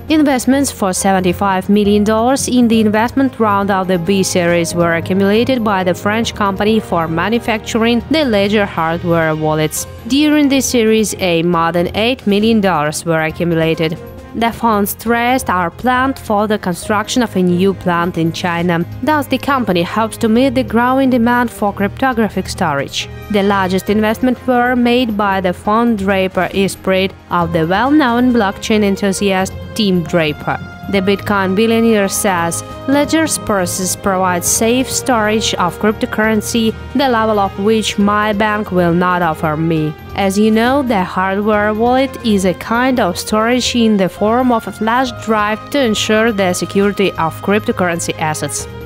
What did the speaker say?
Investments for $75 million in the investment round of the B series were accumulated by the French company for manufacturing the ledger hardware wallets. During this series A, more than $8 million were accumulated. The funds raised are planned for the construction of a new plant in China. Thus, the company hopes to meet the growing demand for cryptographic storage. The largest investments were made by the fund Draper Esprit of the well-known blockchain enthusiast Tim Draper. The Bitcoin billionaire says, "Ledger's purses provide safe storage of cryptocurrency, the level of which my bank will not offer me. As you know, the hardware wallet is a kind of storage in the form of a flash drive to ensure the security of cryptocurrency assets."